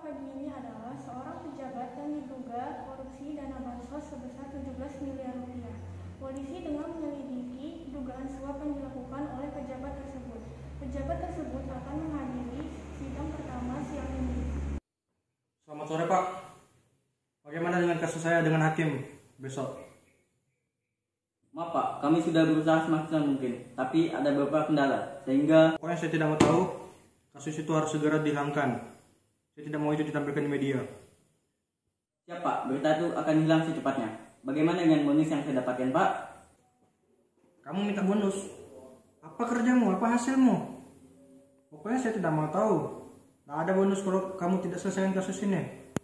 pagi ini adalah seorang pejabat yang diduga korupsi dana bansos sebesar 17 miliar rupiah. Polisi tengah menyelidiki dugaan suap yang dilakukan oleh pejabat tersebut. Pejabat tersebut akan menghadiri sidang pertama siang ini. Selamat sore, Pak. Bagaimana dengan kasus saya dengan hakim besok? Maaf Pak, kami sudah berusaha semaksimal mungkin, tapi ada beberapa kendala, sehingga Pokoknya saya tidak mau tahu, kasus itu harus segera dihilangkan. Saya tidak mau itu ditampilkan di media. siap Pak, berita itu akan hilang secepatnya. Bagaimana dengan bonus yang saya dapatkan Pak? Kamu minta bonus? Apa kerjamu? Apa hasilmu? Pokoknya saya tidak mau tahu. Tidak ada bonus kalau kamu tidak selesaikan kasus ini.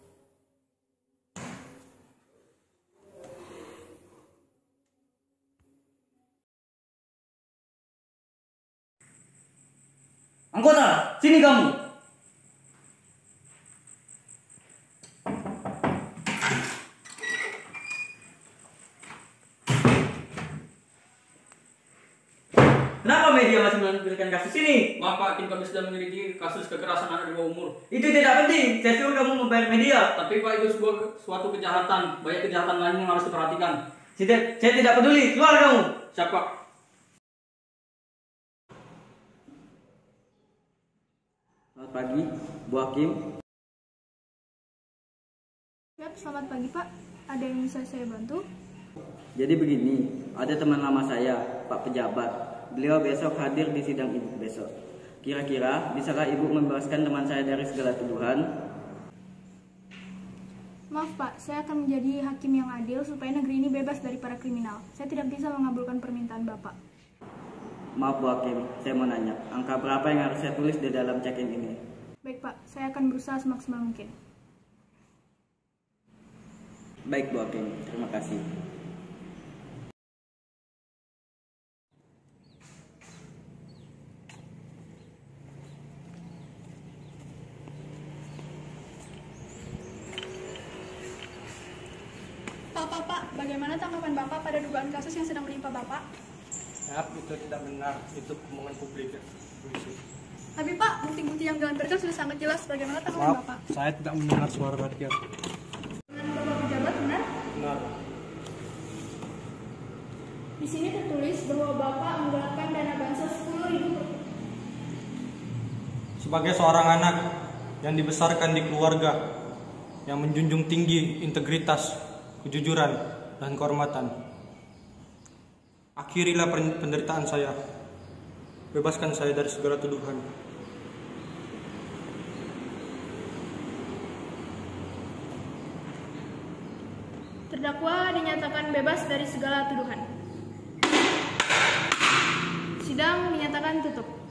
Anggota, sini kamu! Kenapa media masih menampilkan kasus ini? Maaf Pak, tim kami sedang menyelidiki kasus kekerasan anak di bawah umur. Itu tidak penting, saya suruh kamu membayar media. Tapi Pak, itu suatu kejahatan. Banyak kejahatan lain yang harus diperhatikan. Saya tidak peduli, keluar kamu! Siap Pak. Selamat pagi, Bu Hakim. Selamat pagi Pak, ada yang bisa saya bantu? Jadi begini, ada teman lama saya, Pak Pejabat. Beliau besok hadir di sidang ibu besok. Kira-kira bisakah ibu membebaskan teman saya dari segala tuduhan? Maaf Pak, saya akan menjadi hakim yang adil supaya negeri ini bebas dari para kriminal. Saya tidak bisa mengabulkan permintaan Bapak. Maaf Bu Hakim, saya mau nanya, angka berapa yang harus saya tulis di dalam check-in ini? Baik Pak, saya akan berusaha semaksimal mungkin. Baik Bu Hakim, terima kasih. Pak, bagaimana tanggapan Bapak pada dugaan kasus yang sedang menimpa Bapak? Maaf, itu tidak benar. Itu omongan publik ya. Tapi Pak, bukti-bukti yang dilampirkan sudah sangat jelas. Bagaimana tanggapan Maaf, Bapak? saya tidak mendengar suara rakyat. Dengan Bapak pejabat, benar? Benar. Di sini tertulis bahwa Bapak menggelapkan dana bansos 10.000. Sebagai seorang anak yang dibesarkan di keluarga yang menjunjung tinggi integritas, kejujuran, dan kehormatan, akhirilah penderitaan saya. Bebaskan saya dari segala tuduhan. Terdakwa dinyatakan bebas dari segala tuduhan. Sidang dinyatakan tutup.